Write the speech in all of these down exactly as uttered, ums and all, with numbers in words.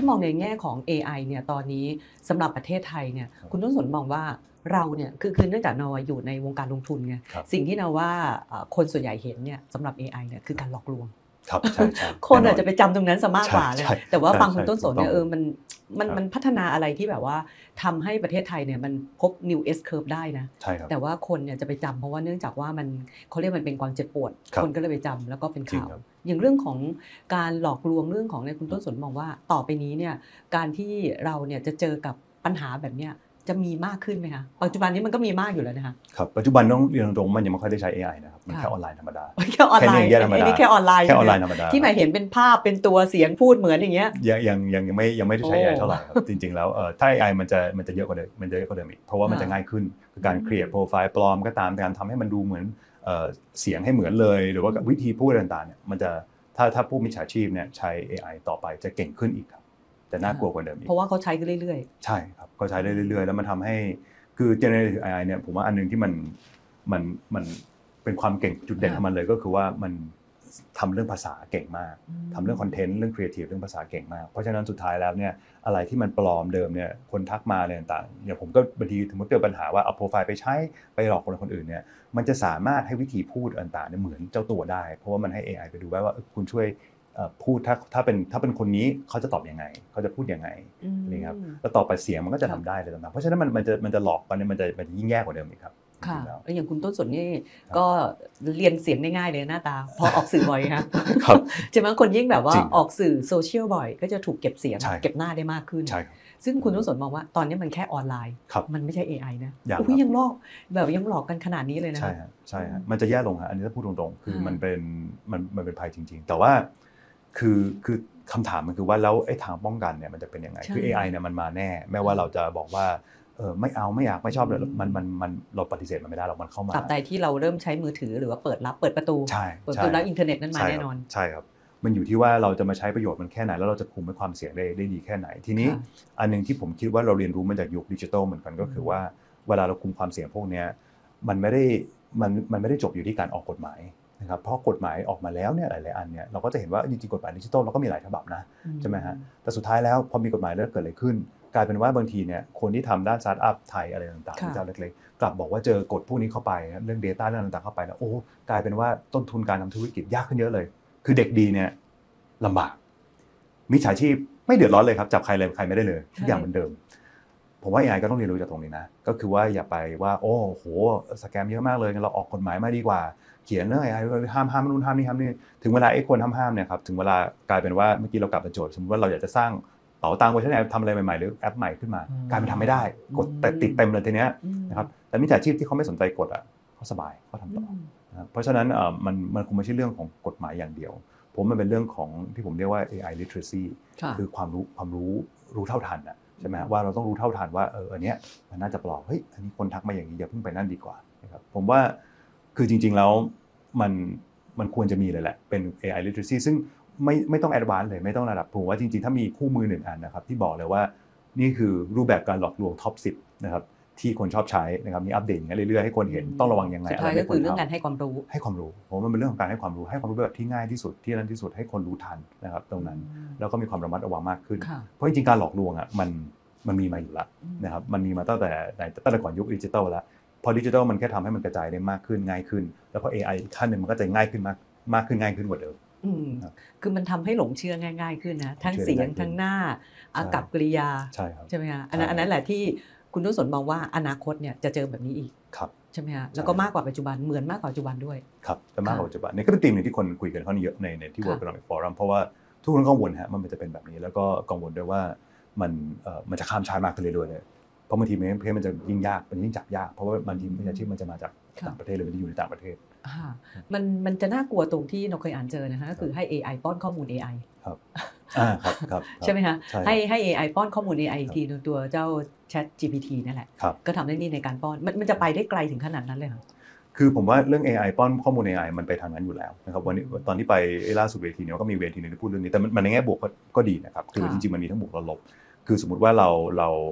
ามองในแง่ของ เอ ไอ เนี่ยตอนนี้สำหรับประเทศไทยเนี่ยคุณต้นสนมองว่าเราเนี่ยคือคือเนื่องจากเราอยู่ในวงการลงทุนไงสิ่งที่เราว่าคนส่วนใหญ่เห็นเนี่ยสำหรับ เอ ไอ เนี่ยคือการหลอกลวงครับใช่ใช่คนอาจจะไปจำตรงนั้นซะมากกว่าเลยแต่ว่าฟังคุณต้นสนเนี่ยเออมันมันมันพัฒนาอะไรที่แบบว่าทำให้ประเทศไทยเนี่ยมันพบ new S curve ได้นะแต่ว่าคนเนี่ยจะไปจำเพราะว่าเนื่องจากว่ามันเขาเรียกมันเป็นความเจ็บปวดคนก็เลยไปจำแล้วก็เป็นข่าวอย่างเรื่องของการหลอกลวงเรื่องของในคุณต้นสนมองว่าต่อไปนี้เนี่ยการที่เราเนี่ยจะเจอกับปัญหาแบบเนี้ยจะมีมากขึ้นไหมคะปัจจุบันนี้มันก็มีมากอยู่แล้วนะคะครับปัจจุบันต้องเรียนตรงๆมันยังไม่ค่อยได้ใช้ เอ ไอ นะครับมันแค่ออนไลน์ธรรมดาแค่ออนไลน์อันนี้แค่ออนไลน์แค่ออนไลน์ธรรมดาที่หมายเห็นเป็นภาพเป็นตัวเสียงพูดเหมือนอย่างเงี้ยยังยังยังยังไม่ยังไม่ได้ใช้ เอ ไอ เท่าไหร่ครับจริงๆแล้วเอ่อถ้า เอ ไอ มันจะมันจะเยอะกว่าเดิมมันจะเยอะกว่าเดิมอีกเพราะว่ามันจะง่ายขึ้นคือการ create profile ปลอมก็ตามการทำให้มันดูเหมือนเอ่อเสียงให้เหมือนเลยหรือว่าวิธีพูดต่างๆเนี่ยมันจะถ้าถ้าผู้มิจฉาชีพเนี่ยใช้ เอ ไอ ต่อไปจะเก่งขึ้นอีกครับจะน่ากลัวกว่าเดิมอีกเพราะว่าเขาใช้กันเรื่อยๆใช่ครับเขาใช้ได้เรื่อยๆแล้วมันทำให้คือ generative เอ ไอ เนี่ยผมว่าอันนึงที่มันมันมันเป็นความเก่งจุดเด่นของมันเลยก็คือว่ามันทำเรื่องภาษาเก่งมากทำเรื่องคอนเทนต์เรื่องครีเอทีฟเรื่องภาษาเก่งมากเพราะฉะนั้นสุดท้ายแล้วเนี่ยอะไรที่มันปลอมเดิมเนี่ยคนทักมาอะไรต่างๆอย่างผมก็บางทีถึงเจอปัญหาว่าเอาโปรไฟล์ไปใช้ไปหลอกคนคนอื่นเนี่ยมันจะสามารถให้วิธีพูดต่างๆเนี่ยเหมือนเจ้าตัวได้เพราะว่ามันให้ เอ ไอ ไปดูว่าคุณช่วยพูดถ้าถ้าเป็นถ้าเป็นคนนี้เขาจะตอบยังไงเขาจะพูดยังไงนี่ครับแล้วต่อไปเสียงมันก็จะทำได้เลยต่างๆเพราะฉะนั้นมันมันจะมันจะหลอกกันเนี่ยมันจะมันจะยิ่งแย่กว่าเดิมอีกครับค่ะแล้วอย่างคุณต้นสนนี่ก็เรียนเสียงได้ง่ายเลยหน้าตาพอออกสื่อบ่อยครับครับใช่ไหมคนยิ่งแบบว่าออกสื่อโซเชียลบ่อยก็จะถูกเก็บเสียงเก็บหน้าได้มากขึ้นใช่ซึ่งคุณต้นสนมองว่าตอนนี้มันแค่ออนไลน์มันไม่ใช่ เอ ไอ นะอุ้ยยังหลอกแบบยังหลอกกันขนาดนี้เลยนะใช่ฮะใช่ฮะมันจะแย่ลงฮะอันนี้ถ้าพูดตรงๆคือมันเป็นมันมันเป็นภัยจริงๆแต่ว่าคือคือคำถามมันคือว่าแล้วไอ้ทางป้องกันเนี่ยมันจะเป็นยังไงคือ เอ ไอ เนี่ยมันมาแน่แม้ว่าเราจะบอกว่าเออไม่เอาไม่อยากไม่ชอบเลยมันมันมันเราปฏิเสธมันไม่ได้หรอกมันเข้ามาตราบใดที่เราเริ่มใช้มือถือหรือว่าเปิดรับเปิดประตูเปิดประตูแล้วอินเทอร์เน็ตนั้นมาแน่นอนใช่ครับมันอยู่ที่ว่าเราจะมาใช้ประโยชน์มันแค่ไหนแล้วเราจะคุมให้ความเสี่ยงได้ได้ดีแค่ไหนทีนี้อันนึงที่ผมคิดว่าเราเรียนรู้มาจากยุคดิจิทัลเหมือนกันก็คือว่าเวลาเราคุมความเสี่ยงพวกนี้มันไม่ได้มันมันไม่ได้จบอยู่ที่การออกกฎหมายนะครับเพราะกฎหมายออกมาแล้วเนี่ยหลายๆอันเนี่ยเราก็จะเห็นว่าจริงๆกฎหมายดิจิทัลเราก็มีหลายฉบับนะใช่ไหมฮะแต่สุดท้ายแล้วพอมีกฎหมายแล้วเกิดอะไรขึ้นกลายเป็นว่าบางทีเนี่ยคนที่ทำด้านสตาร์ทอัพไทยอะไรต่างๆเจ้าเล็กๆกลับบอกว่าเจอกฎพวกนี้เข้าไปเรื่อง data เรื่องต่างๆเข้าไปแล้วโอ้กลายเป็นว่าต้นทุนการทำธุรกิจยากขึ้นเยอะเลยคือเด็กดีเนี่ยลำบากมิจฉาชีพไม่เดือดร้อนเลยครับจับใครเลยใครไม่ได้เลยทุกอย่างเหมือนเดิมผมว่า เอ ไอ ก็ต้องเรียนรู้จากตรงนี้นะก็คือว่าอย่าไปว่าโอ้โหสแกมเยอะมากเลยเราออกกฎหมายมาดีกว่าเขียนเรื่อง เอ ไอ ห้ามห้ามนู่นห้ามนี่ห้ามนี่ถึงเวลาไอ้คนห้ามห้ามเนี่ยครับถึงเวลากลายเป็นว่าเมื่อกี้เรากลับมาโจทย์สมมติว่าเราอยากจะสร้างเป๋าตังค์เวอร์ชันไหนทำอะไรใหม่ๆหรือแอปใหม่ขึ้นมากลายเป็นทำไม่ได้กดแต่ติดเต็มเลยทีเนี้ยนะครับแต่มิจฉาชีพที่เขาไม่สนใจกฎอ่ะเขาสบายเขาทำต่อเพราะฉะนั้นมันมันคงไม่ใช่เรื่องของกฎหมายอย่างเดียวผมมันเป็นเรื่องของที่ผมเรียกว่า เอ ไอ literacy คือความรู้ความรู้รู้เท่าทันอ่ะใช่ไหมว่าเราต้องรู้เท่าทันว่าเอออันเนี้ยมันน่าจะปลอมเฮ้ยอันนี้คนทักมาอย่างนี้อย่าเพิ่งไปนั่นดีกว่านะครับผมว่าคือจริงๆแล้วมันมันควรจะมีเลยแหละเป็น เอ ไอ literacy ซึ่งไม่ไม่ต้อง advance เลยไม่ต้องระดับผมว่าจริงๆถ้ามีคู่มือหนึ่งอันนะครับที่บอกเลยว่านี่คือรูปแบบการหลอกลวงท็อปสิบนะครับที่คนชอบใช้นะครับมีอัปเดตอย่างเงี้ยเรื่อยๆให้คนเห็นต้องระวังยังไงสุดท้ายก็คือเรื่องการให้ความรู้ให้ความรู้ผมว่ามันเป็นเรื่องของการให้ความรู้ให้ความรู้แบบที่ง่ายที่สุดที่นั้นที่สุดให้คนรู้ทันนะครับตรงนั้นแล้วก็มีความระมัดระวังมากขึ้นเพราะจริงๆการหลอกลวงอ่ะมันมันมีมาอยู่แล้วนะครับมันมีมาตั้งแต่ตั้งแต่ก่อนยุคดิจิทัลแล้วพอดิจิทัลมันแค่ทำให้มันกระจายได้มากขึ้นง่ายขึ้นแล้วพอ เอ ไอ อีกขั้นนึงมันก็จะง่ายขึ้นมากมากขึ้นง่ายขึ้นกว่าเดิมคือมันทำให้หลงเชื่อง่ายๆขึ้นนะทั้งเสียงทั้งหน้าอากับกริยาใช่ครับใช่ไหมคะอันนั้นอันนั้นแหละที่คุณนุสนมองว่าอนาคตเนี่ยจะเจอแบบนี้อีกใช่ไหมคะแล้วก็มากกว่าปัจจุบันเหมือนมากกว่าปัจจุบันด้วยครับจะมากกว่าปัจจุบันนี่ก็เป็นธีมนึงที่คนคุยกันค่อนข้างเยอะในในที่ World Economic Forum เพราะว่าทุกคนกังวลฮะมันจะเป็นแบบนี้แล้วก็กังวลด้วยว่ามันเอ่อมันจะข้ามชาติมากขึ้นเรื่อยๆเลยเพราะบางทีเพศมันจะยิ่งยากมันยิ่งจับยากเพราะว่าบางทีมิจฉาชีพมันจะมาจากต่างประเทศหรือมันจะอยู่ในต่างประเทศมันมันจะน่ากลัวตรงที่เราเคยอ่านเจอนะคะก็คือให้ เอ ไอ ป้อนข้อมูล เอ ไอครับอ่าครับครับใช่ไหมคะให้ให้ เอ ไอ ป้อนข้อมูล เอ ไอ อีกทีตัวเจ้า Chat จี พี ที นั่นแหละก็ทำได้ดีในการป้อนมันมันจะไปได้ไกลถึงขนาดนั้นเลยค่ะคือผมว่าเรื่อง เอ ไอ ป้อนข้อมูล เอ ไอ มันไปทางนั้นอยู่แล้วนะครับวันนี้ตอนที่ไปล่าสุดเวทีนี้ก็มีเวทีนึงที่พูดเรื่องนี้แต่มันในแง่บวกก็ดีนะครับคือจริงๆมันมีทั้งบวกและลบคือสมมุติว่าเราเรา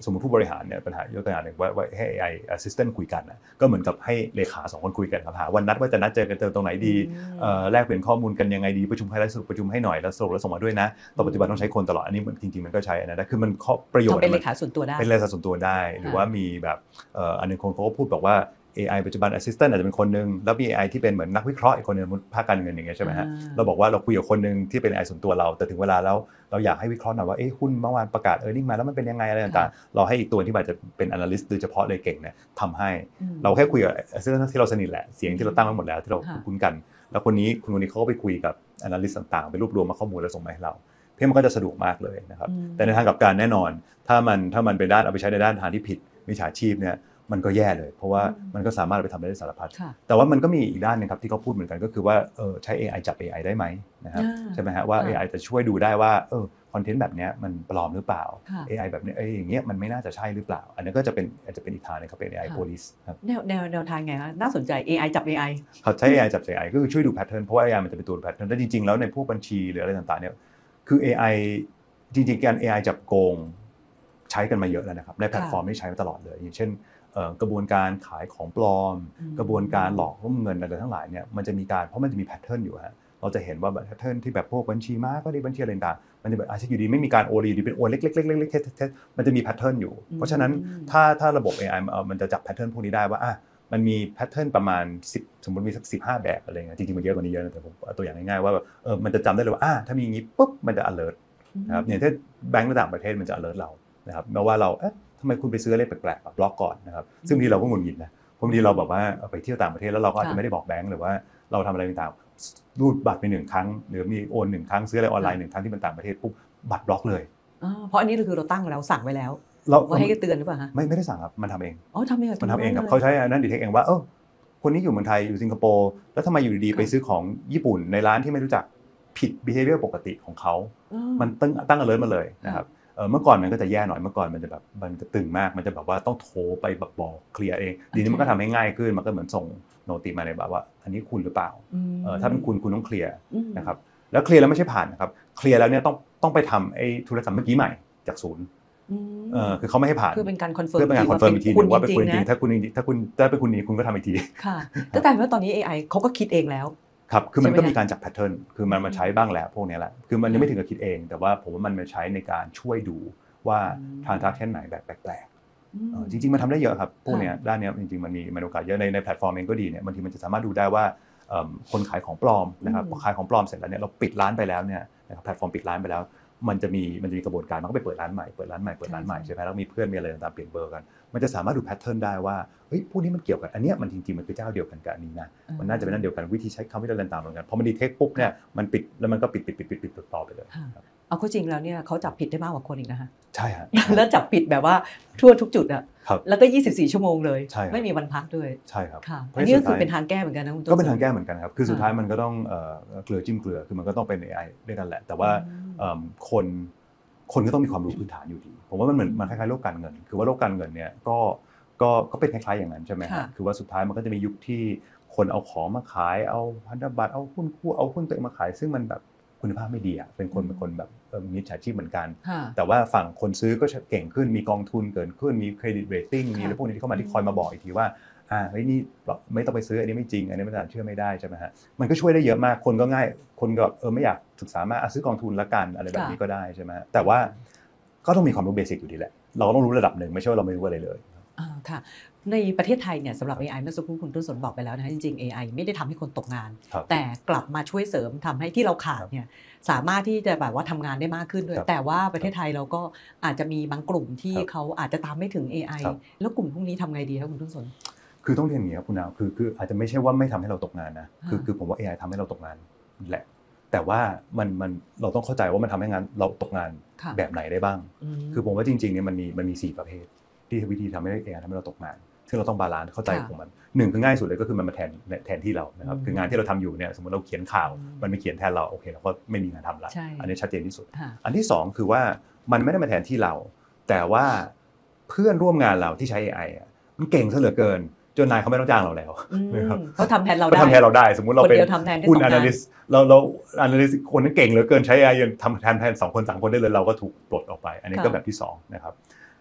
สมมติผู้บริหารเนี่ยปัญหายกตัวอย่างหนึ่งว่าว่าให้ เอ ไอ assistant คุยกันนะก็เหมือนกับให้เลขาสองคนคุยกันครับหาวันนัดว่าจะนัดเจอกันเจอตรงไหนดีเอ่อแลกเปลี่ยนข้อมูลกันยังไงดีประชุมให้แล้วสรุปประชุมให้หน่อยแล้วสรุปแล้วส่งมาด้วยนะต่อปัจจุบันต้องใช้คนตลอดอันนี้จริงๆมันก็ใช้นะคือมันประโยชน์เป็นเลขาส่วนตัวได้เป็นเลขาส่วนตัวได้หรือว่ามีแบบเอ่ออันนึงคนเขาก็พูดบอกว่า เอ ไอ ปัจจุบัน assistant อาจจะเป็นคนนึงแล้วมี เอ ไอ ที่เป็นเหมือนนักวิเคราะห์อีกคนนึงภาคการเงินอย่างเงี้ยใช่มั้ยฮะเราบอกว่าเราคุยกับคนนึงที่เป็น เอ ไอ ส่วนตัวเราแต่ถึงเวลาแล้วเราอยากให้วิเคราะห์หน่อยว่าเอ๊ะหุ้นเมื่อวานประกาศ earning มาแล้วมันเป็นยังไงอะไรต่างๆเราให้อีกตัวที่อาจจะเป็น analyst โดยเฉพาะเลยเก่งเนี่ยทำให้เราแค่คุยกับ assistant ที่เราสนิทแหละเสียงที่เราตั้งไว้หมดแล้วที่เราคุ้นกันแล้วคนนี้คุณคนนี้เขาก็ไปคุยกับ analyst ต่างๆไปรวบรวมมาข้อมูลแล้วส่งมาให้เราเพื่อมันก็จะสะดวกมากเลยนะครับแต่ในทางกลับกันแน่นอนถ้ามันถ้ามันเป็นด้านเอาไปใช้ในด้านทางที่ผิดมิจฉาชีพเนี่ยมันก็แย่เลยเพราะว่ามันก็สามารถไปทำได้สารพัดแต่ว่ามันก็มีอีกด้านนึงครับที่เขาพูดเหมือนกันก็คือว่าเออใช้ เอ ไอ จับ เอ ไอ ได้ไหมนะครับใช่ไหมฮะว่า เอ ไอ จะช่วยดูได้ว่าเออคอนเทนต์แบบนี้มันปลอมหรือเปล่า เอ ไอ แบบนี้เอออย่างเงี้ยมันไม่น่าจะใช่หรือเปล่าอันนี้ก็จะเป็นอาจจะเป็นอีกทางนึงครับเป็น เอ ไอ police ครับแนวแนวแนวทางไงคะน่าสนใจ เอ ไอ จับ เอ ไอเขาใช้ เอ ไอ จับ เอ ไอ ก็คือช่วยดูแพทเทิร์นเพราะว่า เอ ไอ มันจะเป็นตัวดูแพทเทิร์นแต่จริงๆแล้วในพวกบัญชีหรืออะไรต่างๆเนี่ยคือ เอ ไอ จริงๆการ เอ ไอ จับโกงใช้กันมาเยอะแล้วนะครับในแพลตฟอร์มที่ใช้มาตลอดเลยอย่างเช่นกระบวนการขายของปลอมกระบวนการหลอกลวงเงินอะไรทั้งหลายเนี่ยมันจะมีการเพราะมันจะมีแพทเทิร์นอยู่ฮะเราจะเห็นว่าแพทเทิร์นที่แบบพวกบัญชีม้าก็ดีบัญชีอะไรต่างๆมันจะแบบอาจจะอยู่ดีไม่มีการโอนอยู่ดีเป็นโอนเล็กๆๆๆๆมันจะมีแพทเทิร์นอยู่เพราะฉะนั้นถ้าถ้าระบบ เอ ไอ มันจะจับแพทเทิร์นพวกนี้ได้ว่าอ่ะมันมีแพทเทิร์นประมาณสิบสมมุติมีสักสิบห้าแบบอะไรเงี้ยจริงๆมันเยอะกว่านี้เยอะแต่ผมเอาตัวอย่างง่ายๆว่าแบบเออมันจะจำได้เลยว่าอ่ะถ้ามีอย่างงี้ปุ๊บมันจะ alert นะครับอย่างเช่นแบงก์ต่างประเทศมันจะ alert เรานะครับแม้ว่าเราเอ๊ะทำไมคุณไปซื้ออะไรแปลกๆแบบบล็อกก่อนนะครับซึ่งบางทีเราก็หงุดหงิดนะบางทีเราแบบว่าไปเที่ยวต่างประเทศแล้วเราก็อาจจะไม่ได้บอกแบงก์หรือว่าเราทำอะไรต่างๆรูดบัตรไปหนึ่งครั้งหรือมีโอนหนึ่งครั้งซื้ออะไรออนไลน์หนึ่งครั้งที่เป็นต่างประเทศปุ๊บบัตรบล็อกเลยเพราะอันนี้คือเราตั้งแล้วสั่งไว้แล้วว่าให้เตือนหรือเปล่าฮะไม่ไม่ได้สั่งครับมันทำเองอ๋อทำเองมันทำเองครับเขาใช้นั่นดีเทคเองว่าเออคนนี้อยู่เมืองไทยอยู่สิงคโปร์แล้วทำไมอยู่ดีๆไปซื้อของญี่ปุ่นในร้านที่ไม่รู้จักผิด behavior ปกติของเขามันตั้งตั้ง alert มาเลยนะครับเออเมื่อก่อนมันก็จะแย่หน่อยเมื่อก่อนมันจะแบบมันจะตึงมากมันจะแบบว่าต้องโทรไปแบบบอกเคลียร์เองดีนี้มันก็ทำให้ง่ายขึ้นมันก็เหมือนส่งโนติมาในแบบว่าอันนี้คุณหรือเปล่าเออถ้าเป็นคุณคุณต้องเคลียร์นะครับแล้วเคลียร์แล้วไม่ใช่ผ่านนะครับเคลียร์แล้วเนี่ยต้องต้องไปทำไอ้ธุรกรรมเมื่อกี้ใหม่จากศูนย์เออคือเขาไม่ให้ผ่านคือเป็นการคอนเฟิร์มเพื่อเป็นการคอนเฟิร์มอีกทีนึงว่าเป็นคุณจริงถ้าคุณถ้าคุณถ้าเป็นคุณนี้คุณก็ทำอีกทีค่ะแต่แต่ว่าตอนนี้ เอ ไอ เขาก็คิดเองแล้วครับคือมันก็มีการจับแพทเทิร์นคือมันมาใช้บ้างแล้วพวกนี้แหละคือมันยังไม่ถึงกับคิดเองแต่ว่าผมว่ามันมาใช้ในการช่วยดูว่า transaction ไหนแบบแปลกๆจริงๆมันทำได้เยอะครับพวกนี้ด้านนี้จริงๆมันมีมันโอกาสเยอะในในแพลตฟอร์มเองก็ดีเนี่ยบางทีมันจะสามารถดูได้ว่าคนขายของปลอมนะครับพอขายของปลอมเสร็จแล้วเนี่ยเราปิดร้านไปแล้วเนี่ยนะครับแพลตฟอร์มปิดร้านไปแล้วมันจะมีมันจะมีกระบวนการมันก็ไปเปิดร้านใหม่เปิดร้านใหม่เปิดร้านใหม่ใช่ไหมแล้วมีเพื่อนมีอะไรต่างๆเปลี่ยนเบอร์กันมันจะสามารถดูแพทเทิร์นได้ว่าเฮ้ยพวกนี้มันเกี่ยวกันอันเนี้ยมันจริงๆมันคือเจ้าเดียวกันกับอันนี้นะมันน่าจะเป็นนั่นเดียวกันวิธีใช้คำวิธีต่างๆเหมือนกันพอมันดีเทคปุ๊บเนี่ยมันปิดแล้วมันก็ปิดปิดปิดปิดปิดต่อไปเลยเอาเข้าจริงแล้วเนี่ยเขาจับผิดได้มากกว่าคนอีกนะฮะใช่ฮะแล้วจับผิดแบบว่าทั่วทุกจุดอะแล้วก็ยี่สิบสี่ชั่วโมงเลยไม่มีวันพักด้วยใช่ครับอันนี้ก็คือเป็นทางแก้เหมือนกันนะคุณต้นก็เป็นทางแก้เหมือนกันครับคือสุดท้ายมันก็ต้องเกลือจิ้มเกลือคือมันก็ต้องเป็น เอ ไอ ด้วยกันแหละแต่ว่าคนคนก็ต้องมีความรู้พื้นฐานอยู่ดีผมว่ามันเหมือนมันคล้ายๆโลกการเงินคือว่าโลกการเงินเนี่ยก็ก็ก็เป็นคล้ายๆอย่างนั้นใช่ไหมครับคือว่าสุดท้ายมันก็จะมียุคที่คนเอาของมาขายเอาพันธบัตรเอาหุ้นคู่เอาหุ้นตัวเองมาขายซึ่งมันแบบคุณภาพไม่ดีอ่ะเป็นคนเป็นคนแบบมิจฉาชีพเหมือนกันแต่ว่าฝั่งคนซื้อก็เก่งขึ้นมีกองทุนเกิดขึ้นมีเครดิตเรตติ้งมีอะไรพวกนี้ที่เข้ามาที่คอยมาบอกอีกทีว่าอ่าเฮ้ยนี่ไม่ต้องไปซื้ออันนี้ไม่จริงอันนี้ไม่น่าเชื่อไม่ได้ใช่ไหมฮะมันก็ช่วยได้เยอะมากคนก็ง่ายคนก็เออไม่อยากศึกษามากซื้อกองทุนละกันอะไรแบบนี้ก็ได้ใช่ไหมแต่ว่าก็ต้องมีความรู้เบสิกอยู่ดีแหละเราต้องรู้ระดับหนึ่งไม่ใช่ว่าเราไม่รู้อะไรเลยอ่าค่ะในประเทศไทยเนี่ยสำหรับ เอ ไอ เมื่อสักครู่คุณต้นสนบอกไปแล้วนะจริงๆ เอ ไอ ไม่ได้ทำให้คนตกงานแต่กลับมาช่วยเสริมทำให้ที่เราขาดเนี่ยสามารถที่จะแบบว่าทำงานได้มากขึ้นด้วยแต่ว่าประเทศไทยเราก็อาจจะมีบางกลุ่มที่เขาอาจจะตามไม่ถึง เอ ไอ แล้วกลุ่มพวกนี้ทำไงดีครับคุณต้นสนคือต้องเรียนอย่างนี้ครับคุณนาวคือคืออาจจะไม่ใช่ว่าไม่ทำให้เราตกงานนะคือคือผมว่า เอ ไอ ทำให้เราตกงานแหละแต่ว่ามันมันเราต้องเข้าใจว่ามันทำให้งานเราตกงานแบบไหนได้บ้างคือผมว่าจริงๆเนี่ยมันมีมันมีสี่ประเภทที่วิธีทำให้ เอ ไอ ทำให้เราตกงานซึ่งเราต้องบาลานซ์เข้าใจของมันหนึ่งคือง่ายสุดเลยก็คือมันมาแทนแทนที่เรานะครับคืองานที่เราทำอยู่เนี่ยสมมติเราเขียนข่าวมันไม่เขียนแทนเราโอเคเราก็ไม่มีงานทำละอันนี้ชัดเจนที่สุดอันที่สองคือว่ามันไม่ได้มาแทนที่เราแต่ว่าเพื่อนร่วมงานเราที่ใช้ เอ ไอ อ่ะมันเก่งซะเหลือเกินจนนายเขาไม่ต้องจ้างเราแล้วนะครับเขาทำแทนเราได้เขาทำแทนเราได้สมมุติเราเป็นคุณ analyst เราเรา analyst คนนั้นเก่งเหลือเกินใช้ เอ ไอ ทำแทนแทนสองคนสามคนได้เลยเราก็ถูกปลดออกไปอันนี้ก็แบบที่สองนะครับ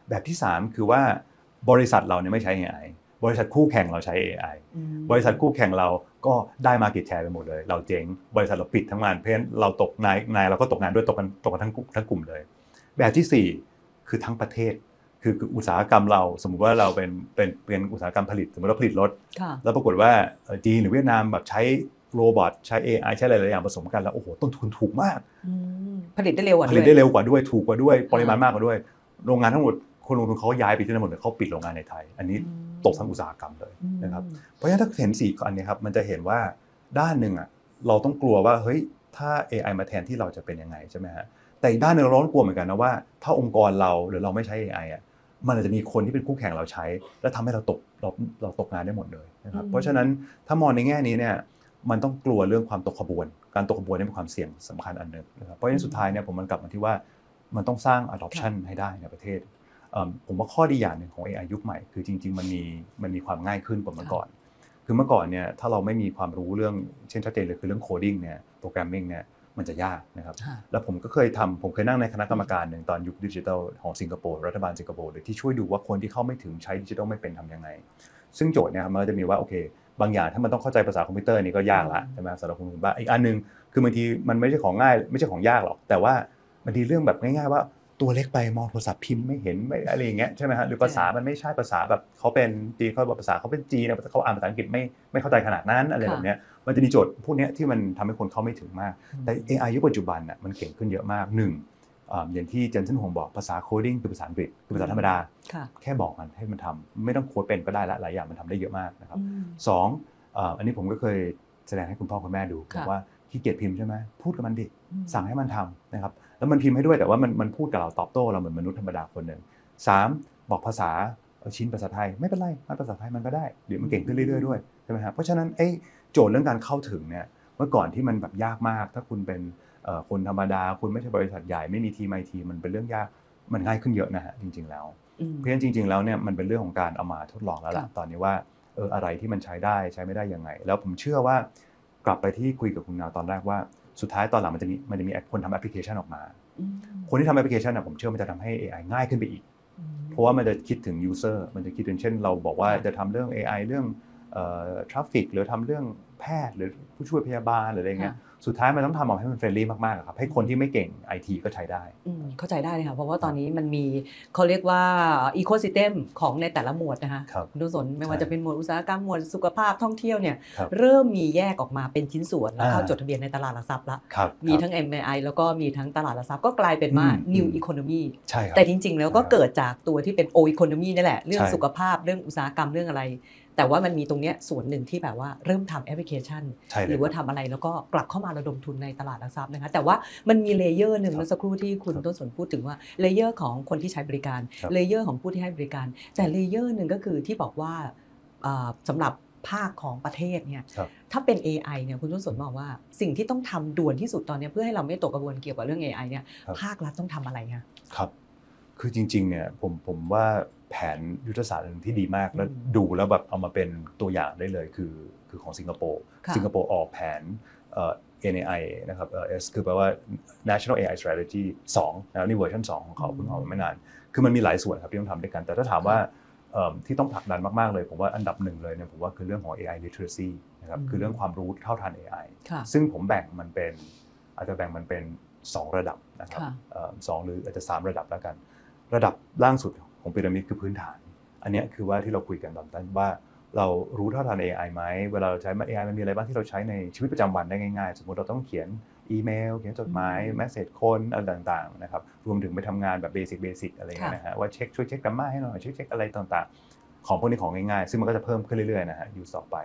แบบที่สามคือว่าบริษัทเราเนี่ยไม่ใช้ เอ ไอ บริษัทคู่แข่งเราใช้ เอ ไอ บริษัทคู่แข่งเราก็ได้ market share ไปหมดเลยเราเจ๊งบริษัทเราปิดทั้งงานเพราะฉะนั้นเราตกนายนายเราก็ตกงานด้วยตกกันตกกันทั้งทั้งกลุ่มเลยแบบที่สี่คือทั้งประเทศคืออุตสาหกรรมเราสมมุติว่าเราเป็นเป็นเป็นอุตสาหกรรมผลิตสมมติเราผลิตรถแล้วปรากฏว่าจีนหรือเวียดนามแบบใช้โรบอทใช้ เอ ไอ ใช้หลายๆอย่างผสมกันแล้วโอ้โหต้นทุนถูกมากผลิตได้เร็วกว่าผลิตได้เร็วกว่าด้วยถูกกว่าด้วยปริมาณมากกว่าด้วยโรงงานทั้งหมดคนลงทุนเขาย้ายไปที่นั่นหมดเลยเขาปิดโรงงานในไทยอันนี้ตกทั้งอุตสาหกรรมเลยนะครับเพราะฉะนั้นถ้าเห็นสี่อันนี้ครับมันจะเห็นว่าด้านหนึ่งอ่ะเราต้องกลัวว่าเฮ้ยถ้า เอ ไอ มาแทนที่เราจะเป็นยังไงใช่ไหมฮะแต่อีกด้านนึงเราต้องกลัวเหมือนกันนะว่าถ้าองค์กรเราหรือเราไม่ใช้ เอ ไอ อ่ะมันอาจจะมีคนที่เป็นคู่แข่งเราใช้แล้วทำให้เราตกเราเราตกงานได้หมดเลยนะครับเพราะฉะนั้นถ้ามองในแง่นี้เนี่ยมันต้องกลัวเรื่องความตกขบวนการตกขบวนนี่เป็นความเสี่ยงสำคัญอันนึงนะครับเพราะฉะนั้นสุดท้ายเนี่ยผมมันกลับมาที่ว่ามันต้องสร้าง adoption ให้ได้ในประเทศผมว่าข้อดีอย่างหนึ่งของ เอ ไอ ยุคใหม่คือจริงๆมันมีมันมีความง่ายขึ้นกว่าเมื่อก่อนคือเมื่อก่อนเนี่ยถ้าเราไม่มีความรู้เรื่องเช่นชัดเจนเลยคือเรื่องโคดิ้งเนี่ยโปรแกรมมิ่งเนี่ยมันจะยากนะครับแล้วผมก็เคยทำผมเคยนั่งในคณะกรรมการหนึ่งตอนยุคดิจิทัลของสิงคโปร์รัฐบาลสิงคโปร์เลยที่ช่วยดูว่าคนที่เข้าไม่ถึงใช้ดิจิทัลไม่เป็นทำยังไงซึ่งโจทย์เนี่ยมันจะมีว่าโอเคบางอย่างถ้ามันต้องเข้าใจภาษาคอมพิวเตอร์นี่ก็ยากละใช่ไหมสำหรับคนบ้านอีกอันนึงคือบางทีมันไม่ใช่ของง่ายไม่ใช่ของยากหรอกแต่ว่าบางทีเรื่องแบบง่ายๆว่าตัวเล็กไปมองโทรศัพท์พิมพ์ไม่เห็นไม่อะไรอย่างเงี้ยใช่ไหมฮะหรือภาษามันไม่ใช่ภาษาแบบเขาเป็นจีนเขาบอกภาษาเขาเป็นจีนเขาอ่านภาษาอังกฤษไม่ไม่เข้าใจขนาดนั้นอะไรแบบเนี้ยมันจะมีโจทย์พวกนี้ที่มันทำให้คนเข้าไม่ถึงมากแต่ เอ ไอ ยุคปัจจุบันน่ะมันเก่งขึ้นเยอะมากหนึ่งอย่างที่เจนเซนฮงบอกภาษาโคดิ้งคือภาษาอังกฤษคือภาษาธรรมดาแค่บอกมันให้มันทำไม่ต้องโค้ดเป็นก็ได้ละหลายอย่างมันทำได้เยอะมากนะครับสองอันนี้ผมก็เคยแสดงให้คุณพ่อคุณแม่ดูบอกว่าขี้เกียจพิมพ์ใช่ไหมพูดกับมันดิสั่งให้มันทำนะครับแล้วมันพิมพ์ให้ด้วยแต่ว่ามันมันพูดกับเราตอบโต้เราเหมือนมนุษย์ธรรมดาคนหนึ่งสามบอกภาษาชิ้นภาษาไทยไม่เป็นไรมันภาษาไทยมันก็ได้เดี๋ยวมันเก่งขึ้นเรื่อยๆด้วยใช่ไหมครับเพราะฉะนั้นไอ้โจทย์เรื่องการเข้าถึงเนี่ยเมื่อก่อนที่มันแบบยากมากถ้าคุณเป็นคนธรรมดาคุณไม่ใช่บริษัทใหญ่ไม่มีทีมไอทีมันเป็นเรื่องยากมันง่ายขึ้นเยอะนะฮะจริงๆแล้วเพราะฉะนั้นจริงๆแล้วเนี่ยมันเป็นเรื่องของการเอามาทดลองแล้วล่ะตอนนี้ว่าเอออะไรที่มันใช้ได้ใช้ไม่ได้ยังไงแล้วผมเชื่อว่ากลับไปที่คุยกับคุณนาวตอนแรกว่าสุดท้ายตอนหลังมันจะมีมันจะมีคนทำแอปพลิเคชันออกมาคนที่ทำแอปพลิเคชันนะผมเชื่อมันจะทำให้ เอ ไอ ง่ายขึ้นไปอีกเพราะว่ามันจะคิดถึง user มันจะคิดถึงเช่นเราบอกว่าจะทำเรื่อง เอ ไอ เรื่องเอ่อ traffic หรือทำเรื่องแพทย์หรือผู้ช่วยพยาบาลหรืออะไรเงี้ยสุดท้ายมันต้องทำออกให้มันเฟรนลี่มากๆครับให้คนที่ไม่เก่ง ไอ ที ก็ใช้ได้เข้าใจได้เลยค่ะเพราะว่าตอนนี้มันมีเขาเรียกว่าอีโคซิสเต็มของในแต่ละหมวดนะคะคุณดุสนไม่ว่าจะเป็นหมวดอุตสาหกรรมหมวดสุขภาพท่องเที่ยวเนี่ยเริ่มมีแยกออกมาเป็นชิ้นส่วนแล้วเข้าจดทะเบียนในตลาดหลักทรัพย์ละมีทั้ง เอ็ม ไอ แล้วก็มีทั้งตลาดหลักทรัพย์ก็กลายเป็นว่า New Economy แต่จริงๆแล้วก็เกิดจากตัวที่เป็น Old Economy นี่แหละเรื่องสุขภาพเรื่องอุตสาหกรรมเรื่องอะไรแต่ว่ามันมีตรงนี้ส่วนหนึ่งที่แบบว่าเริ่มทำแอปพลิเคชันหรือว่าทำอะไรแล้วก็กลับเข้ามาระดมทุนในตลาดหลักทรัพย์นะคะแต่ว่ามันมีเลเยอร์หนึ่งเมื่อสักครู่ที่คุณต้นสนพูดถึงว่าเลเยอร์ของคนที่ใช้บริการเลเยอร์ของผู้ที่ให้บริการแต่เลเยอร์หนึ่งก็คือที่บอกว่าสำหรับภาคของประเทศเนี่ยถ้าเป็น เอ ไอ เนี่ยคุณต้นสนบอกว่าสิ่งที่ต้องทำด่วนที่สุดตอนนี้เพื่อให้เราไม่ตกกระบวนเกี่ยวกับเรื่อง เอ ไอ เนี่ยภาครัฐต้องทำอะไรคะครับคือจริงๆเนี่ยผมผมว่าแผนยุทธศาสตร์นึงที่ดีมากแล้วดูแล้วแบบเอามาเป็นตัวอย่างได้เลยคือคือของสิงคโปร์สิงคโปร์ออกแผนเอ่อ เอ็น เอ ไอ นะครับเอ่อ S คือแปลว่า National เอ ไอ Strategy สองนะนี่เวอร์ชันสองของเขาเพิ่งออกมาไม่นานคือมันมีหลายส่วนครับที่ต้องทำด้วยกันแต่ถ้าถามว่าที่ต้องผลักดันมากๆเลยผมว่าอันดับหนึ่งเลยเนี่ยผมว่าคือเรื่องของ เอ ไอ literacy นะครับคือเรื่องความรู้เท่าทัน เอ ไอ ซึ่งผมแบ่งมันเป็นอาจจะแบ่งมันเป็นสองระดับนะครับสองหรืออาจจะสามระดับแล้วกันระดับล่างสุดของพีระมิดคือพื้นฐานอันนี้คือว่าที่เราคุยกันตอนต้นว่าเรารู้เท่าทัน เอ ไอ ไหมเวลาเราใช้ เอ ไอ มันมีอะไรบ้างที่เราใช้ในชีวิตประจำวันได้ง่ายๆสมมติเราต้องเขียนอีเมลเขียนจดหมายเมสเสจคนอะไรต่างๆนะครับรวมถึงไปทำงานแบบเบสิกเบสิกอะไรเงี้ยนะฮะว่าเช็คช่วยเช็คกราฟมาให้หน่อยช่วยเช็คอะไรต่างๆของพวกนี้ของง่ายๆซึ่งมันก็จะเพิ่มขึ้นเรื่อยๆนะฮะอยู่ต่อไป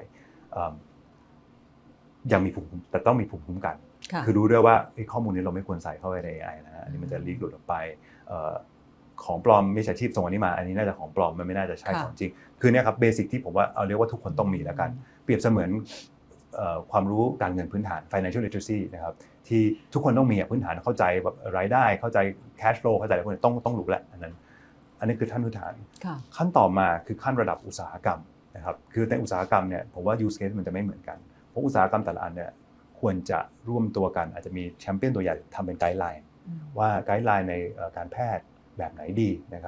ยังมีภูมิแต่ต้องมีภูมิคุ้มกันคือรู้ด้วยว่าข้อมูลนี้เราไม่ควรใส่เข้าไปใน เอ ไอ นะฮะอันนี้มันจะลีกหลุดออกไปของปลอมมิจฉาชีพส่งอันนี้มาอันนี้น่าจะของปลอมมันไม่น่าจะใช่ของจริงคือเนี่ยครับเบสิกที่ผมว่าเอาเรียกว่าทุกคนต้องมีแล้วกันเปรียบเสมือนความรู้การเงินพื้นฐาน financial literacy นะครับที่ทุกคนต้องมีพื้นฐานเข้าใจแบบรายได้เข้าใจ cash flow เข้าใจอะไรพวกนี้ต้องต้องรู้แหละอันนั้นอันนี้คือขั้นพื้นฐานขั้นต่อมาคือขั้นระดับอุตสาหกรรมนะครับคือในอุตสาหกรรมเนี่ยผมว่า use case มันจะไม่เหมือนกันเพราะอุตสาหกรรมแต่ละอันเนี่ยควรจะร่วมตัวกันอาจจะมีแชมเปี้ยนตัวใหญ่ทำเป็นไกด์ไลน์ว่าไกด์ไลน์ในการแพทย์แบบไหนดีนะครับ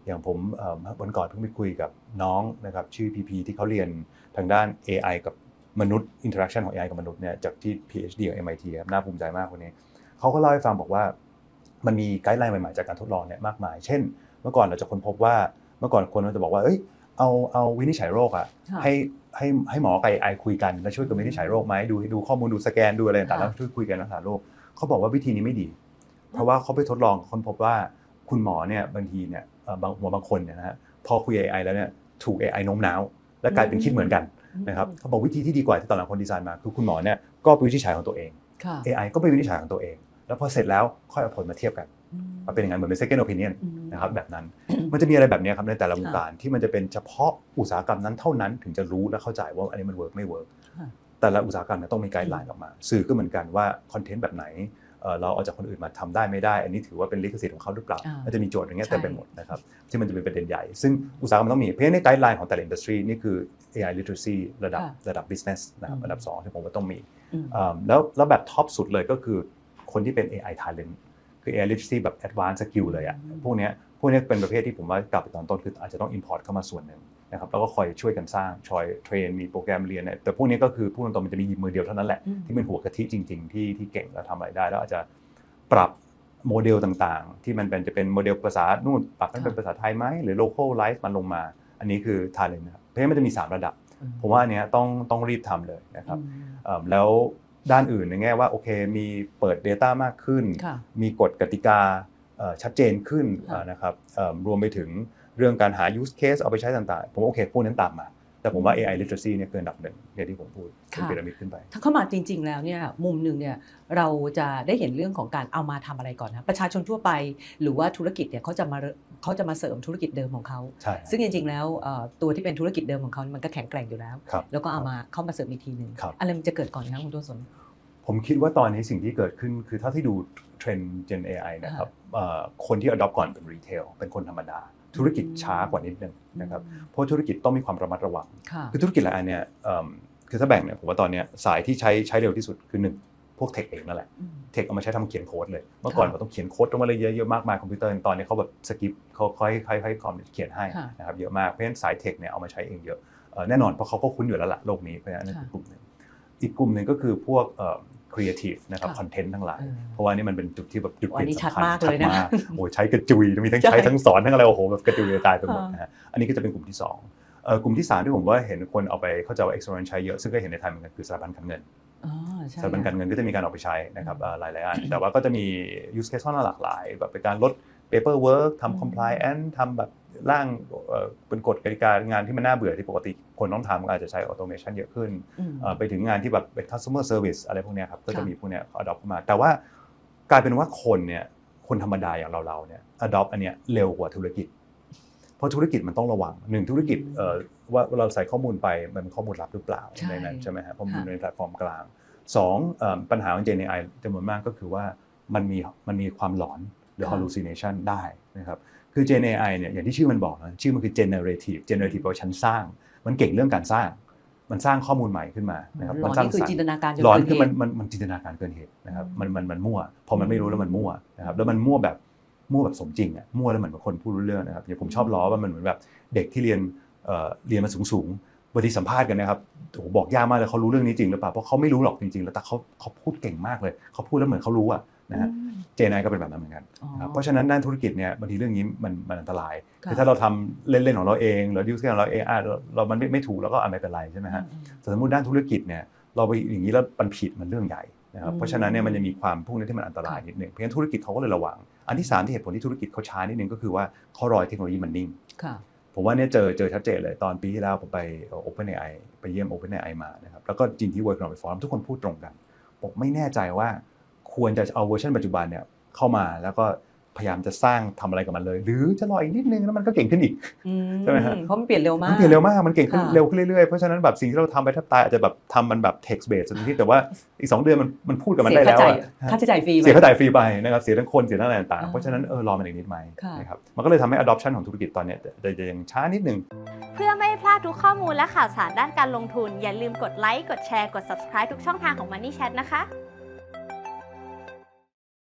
อย่างผมวันก่อนเพิ่งไปคุยกับน้องนะครับชื่อพีพีที่เขาเรียนทางด้าน เอ ไอ กับมนุษย์ interaction ของ เอ ไอ กับมนุษย์เนี่ยจากที่ พี เอช ดี ของ เอ็ม ไอ ที ครับน่าภูมิใจมากคนนี้เขาก็เล่าให้ฟังบอกว่ามันมีไกด์ไลน์ใหม่ๆจากการทดลองเนี่ยมากมายเช่นเมื่อก่อนเราจะค้นพบว่าเมื่อก่อนคนเราจะบอกว่าเอ้ยเอาเอาวินิจฉัยโรคอ่ะให้ให้ให้หมอกับ เอ ไอ คุยกันแล้วช่วยกันวินิจฉัยโรคไหมดูดูข้อมูลดูสแกนดูอะไรต่างๆแล้วช่วยคุยกันรักษาโรคเขาบอกว่าวิธีนี้ไม่ดีเพราะว่าเขาไปทดลองค้นพบว่าคุณหมอเนี่ยบางทีเนี่ยบางหัวบางคนเนี่ยนะฮะพอคุย เอ ไอ แล้วเนี่ยถูก เอ ไอ โน้มน้าวและกลายเป็นคิดเหมือนกันนะครับเขาบอกวิธีที่ดีกว่าที่ตอนหลังคนดีไซน์มาคือคุณหมอเนี่ยก็ไปวินิจฉัยของตัวเอง เอ ไอ ก็ไปวินิจฉัยของตัวเองแล้วพอเสร็จแล้วค่อยเอาผลมาเทียบกันเป็นอย่างนั้นเหมือนเป็น second opinion นะครับแบบนั้นมันจะมีอะไรแบบนี้ครับในแต่ละวงการที่มันจะเป็นเฉพาะอุตสาหกรรมนั้นเท่านั้นถึงจะรู้และเข้าใจว่าอันนี้มันเวิร์กไม่เวิร์กแต่ละอุตสาหกรรมต้องมีไกด์ไลน์ออกมาสื่อก็เหมือนกันว่าคอนเทนต์แบบไหนเราเอาจากคนอื่นมาทำได้ไม่ได้อันนี้ถือว่าเป็นลิขสิทธิ์ของเขาหรือเปล่ามันจะมีโจทย์อย่างเงี้ยเต็มไปหมดนะครับที่มันจะเป็นประเด็นใหญ่ซึ่งอุตสาหกรรมต้องมีเพราะฉะนั้นในไกด์ไลน์ของแต่ละอินดัสทรีนี่คือ เอ ไอ literacy ระดับระดับ business นะครับระดับสองที่ผมว่าต้องมีแล้วแล้วแบบท็อปสุดเลยก็คือคนที่เป็น เอ ไอ talent คือ เอ ไอ literacy แบบ advanced skill เลยอ่ะพวกนี้พวกนี้เป็นประเภทที่ผมว่ากลับไปตอนต้นคืออาจจะต้อง import เข้ามาส่วนหนึ่งนะครับแล้วก็คอยช่วยกันสร้างชอยเทรนมีโปรแกรมเรียนเนี่ยแต่พวกนี้ก็คือพูดตรงๆมันจะมีมือเดียวเท่านั้นแหละที่เป็นหัวกะทิจริงๆที่ที่เก่งแล้วทำอะไรได้แล้วอาจจะปรับโมเดลต่างๆที่มันเป็นจะเป็นโมเดลภาษานู่นปรับให้เป็นภาษาไทยไหมหรือ localize มันลงมาอันนี้คือ talent นะครับเพราะฉะนั้นมันจะมีสามระดับผมว่าอันนี้ต้องต้องรีบทำเลยนะครับแล้วด้านอื่นในแง่ว่าโอเคมีเปิด data มากขึ้นมีกฎกติกาชัดเจนขึ้นนะครับรวมไปถึงเรื่องการหา use case เอาไปใช้ต่างๆผมโอเคพวกนั้นตามมาแต่ผมว่า เอ ไอ literacy เนี่ยคืออันดับหนึ่งอย่างที่ผมพูดเป็นพีระมิดขึ้นไปถ้าเข้ามาจริงๆแล้วเนี่ยมุมนึงเนี่ยเราจะได้เห็นเรื่องของการเอามาทำอะไรก่อนนะประชาชนทั่วไปหรือว่าธุรกิจเนี่ยเขาจะมาเขาจะมาเสริมธุรกิจเดิมของเขาซึ่งจริงๆแล้วตัวที่เป็นธุรกิจเดิมของเขามันก็แข็งแกร่งอยู่แล้วแล้วก็เอามาเข้ามาเสริมอีกทีนึงอะไรมันจะเกิดก่อนครับคุณต้นสนผมคิดว่าตอนนี้สิ่งที่เกิดขึ้นคือถ้าที่ดูเทรนด์ Gen เอ ไอ นะครับคนที่ adopt ก่อนเป็น retail เป็นคนธรรมดาธุรกิจช้ากว่านิดนึงนะครับเพราะธุรกิจต้องมีความระมัดระวังคือธุรกิจหลายอันเนี่ยคือถ้าแบ่งเนี่ยผมว่าตอนนี้สายที่ใช้ใช้เร็วที่สุดคือหนึ่งพวกเทคเองนั่นแหละเทคเอามาใช้ทำเขียนโค้ดเลยเมื่อก่อนเราต้องเขียนโค้ดลงมาเลยเยอะๆมากมายคอมพิวเตอร์ตอนนี้เขาแบบสกิปเขาค่อยๆค่อยๆคอมเขียนให้นะครับเยอะมากเพราะฉะนั้นสายเทคเนี่ยเอามาใช้เองเยอะแน่นอนเพราะเขาก็คุ้นอยู่แล้วล่ะโลกนี้เพราะฉะนั้นนั่นคือกลุ่มนึงอีกกลุ่มนึงก็คือพวกครีเอทีฟนะครับคอนเทนต์ทั้งหลายเพราะว่านี่มันเป็นจุดที่แบบจุดเปลี่ยนสำคัญมากเลยนะโอ้ยใช้กระจุยมีทั้งใช้ทั้งสอนทั้งอะไรโอ้โหแบบกระจุยกระจายไปหมดนะฮะอันนี้ก็จะเป็นกลุ่มที่สองเอ่อกลุ่มที่สามที่ผมว่าเห็นคนเอาไปเข้าใจว่า exponent ใช้เยอะซึ่งก็เห็นในไทยเหมือนกันคือสถาบันการเงินสถาบันการเงินก็จะมีการออกไปใช้นะครับหลายๆอันแต่ว่าก็จะมี use case หลากหลายแบบเป็นการลด paperwork ทำ compliance ทำแบบร่างเป็นกฎกติกางานที่มันน่าเบื่อที่ปกติคนต้องทำอาจจะใช้ automation เยอะขึ้นไปถึงงานที่แบบเป็น customer service อะไรพวกนี้ครับก็จะมีพวกนี้ adopt เข้ามาแต่ว่ากลายเป็นว่าคนเนี่ยคนธรรมดาอย่างเราๆเนี่ย adopt อันเนี้ยเร็วกว่าธุรกิจเพราะธุรกิจมันต้องระวังหนึ่งธุรกิจว่าเราใส่ข้อมูลไปมันเป็นข้อมูลลับหรือเปล่าในนั้นใช่ไหมครับเพราะมันอยู่ในแพลตฟอร์มกลางสองปัญหาของ Gen เอ ไอ จำนวนมากก็คือว่ามันมีมันมีความหลอนหรือ hallucination ได้นะครับคือ Gen เอ ไอ เนี่ยอย่างที่ชื่อมันบอกนะชื่อมันคือ generative generative แปลว่าฉันสร้างมันเก่งเรื่องการสร้างมันสร้างข้อมูลใหม่ขึ้นมานะครับมันสร้างสรรค์หลอนคือมันมันมันจินตนาการเกินเหตุนะครับมันมันมันมั่วพอมันไม่รู้แล้วมันมั่วนะครับแล้วมันมั่วแบบมั่วแบบสมจริงอ่ะมั่วแล้วเหมือนกับคนพูดรู้เรื่องนะครับอย่างผมชอบล้อว่ามันเหมือนแบบเด็กที่เรียนเอ่อเรียนมาสูงๆบางทีสัมภาษณ์กันนะครับโอ้โหบอกยากมากเลยเขารู้เรื่องนี้จริงหรือเปล่าเพราะเขาไม่รู้หรอกจริงๆแล้วแต่เขาเขาพูดเก่งมากเลยเขาพูดแล้วเหมือนเขารู้อ่ะนะฮะ เจ เอ็น ไอ ก็เป็นแบบนั้นเหมือนกันครับเพราะฉะนั้นด้านธุรกิจเนี่ยบางทีเรื่องนี้มันมันอันตรายคือถ้าเราทำเล่นๆของเราเองหรือยูสของเราเองอ่ะเรามันไม่ไม่ถูกเราก็อ่ะไม่เป็นไรใช่ไหมฮะแต่สมมติด้านธุรกิจเนี่ยเราไปอย่างนี้แล้วมันผิดมันเรื่องใหญ่นะครับเพราะฉะนั้นเนี่ยมันจะมีความพวกนี้ที่มันอันตรายนิดนึงเพราะฉะนั้นธุรกิจเขาก็เลยระวังอันที่สามที่เหตุผลที่ธุรกิจเขาช้านิดนึงก็คือว่าเขารอเทคโนโลยีมันนิ่งผมว่าเนี่ยเจอเจอชัดเจนเลยตอนปีที่แล้วผมไป OpenAI ไปเยี่ยม OpenAI มานะครับแล้วก็จริงที่ World Economic Forum ทุกคนพูดตรงกันผมไม่แน่ใจว่าควรจะเอาเวอร์ชันปัจจุบันเนี่ยเข้ามาแล้วก็พยายามจะสร้างทำอะไรกับมันเลยหรือจะรออีกนิดนึงแล้วมันก็เก่งขึ้นอีกใช่ไหมฮะเพราะมันเปลี่ยนเร็วมากมันเปลี่ยนเร็วมากมันเก่งขึ้นเร็วขึ้นเรื่อยๆเพราะฉะนั้นแบบสิ่งที่เราทำไปแทบตายอาจจะแบบทำมันแบบ text based สักทีแต่ว่าอีกสองเดือนมันมันพูดกับมันได้แล้วค่าใช้จ่ายฟรีเสียค่าใช้จ่ายฟรีไปนะครับเสียทั้งคนเสียทั้งอะไรต่างๆเพราะฉะนั้นเออรอมันอีกนิดไหมนะครับมันก็เลยทำให้ adoption ของธุรกิจตอนนี้จะยังช้านิดนึงเพื่อไม่พลาดทุกข้อมูลและข่าวสารด้านการลงทุนอย่าลืมกดไลค์กดแชร์กด Subscribe ทุกช่องทางของ Money Chat นะคะ